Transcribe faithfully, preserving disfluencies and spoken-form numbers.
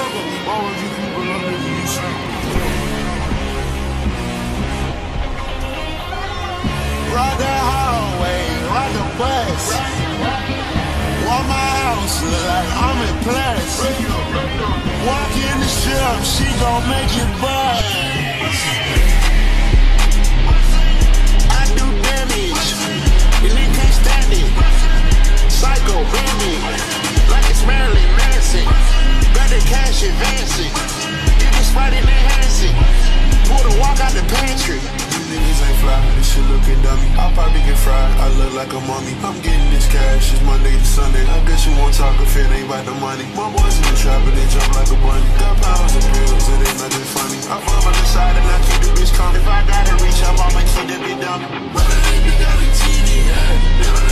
Ride the hallway, ride the bus. Walk my house, look like I'm in plus. Walk in the shop, she gon' make it buzz. I do damage, and they can't stand it. Psycho, bandit, like it's Marilyn Manson. Got the cash advancing, get the spot in the Hanson. Pull the walk out the pantry. Niggas ain't fly, this shit looking dummy. I'll probably get fried, I look like a mummy. I'm getting this cash, it's Monday to Sunday. I guess you won't talk if it ain't about the money. My boys in the trap and they jump like a bunny. Got pounds of pills, it ain't nothing funny. I fall on the side and I keep the bitch coming. If I gotta reach up, I'ma keep that bitch dumb. But I ain't got a T V, yeah.